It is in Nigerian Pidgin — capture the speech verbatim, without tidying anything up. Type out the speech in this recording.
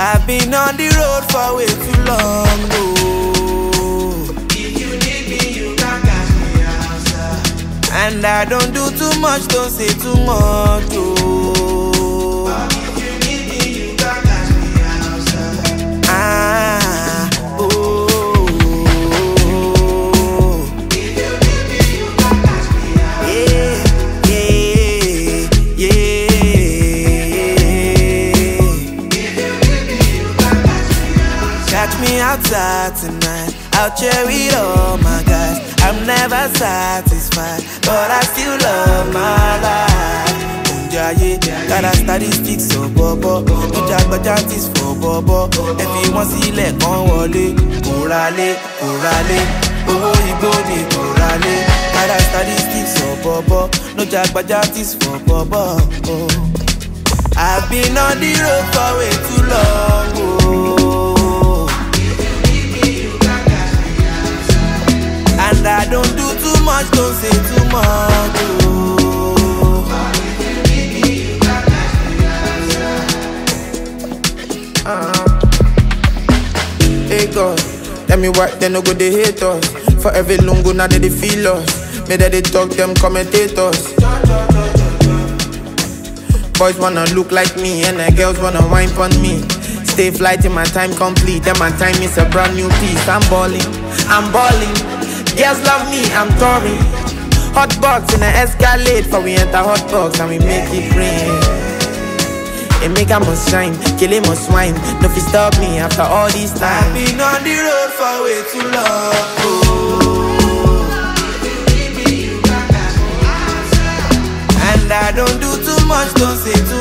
I've been on the road for way too long, oh. If you need me, you can catch me outside. And I don't do too much, don't say too much, oh. But if you need me, you can catch me outside. Ah, oh. If you need me, you can catch me outside. Yeah, yeah, yeah. Catch me outside tonight, out here with all my guys. I'm never satisfied, but I still love my life. Unjaye, got a statistics so bobo. No jagbajantis for bobo. Everyone see let gon wole. Kurale, kurale, oh ibodi kurale. Got a statistics so bobo. No jagbajantis for bobo. Oh. I've been on the road for way too long, oh. And I don't do too much, don't say too much, oh. uh-huh. Hey God, tell me why they no go they hate us. For every lungo now they, they feel us. May that they talk them commentators. Boys wanna look like me and the girls wanna wine on me. Stay fly till my time complete. Then my time is a brand new piece. I'm balling, I'm balling. Girls love me, I'm touring. Hot box in the Escalade. For we enter hot box and we make it rain. It make I must shine, kill him must swine. No fi stop me after all this time. I've been on the road for way too long, oh. And I don't do too much, don't say too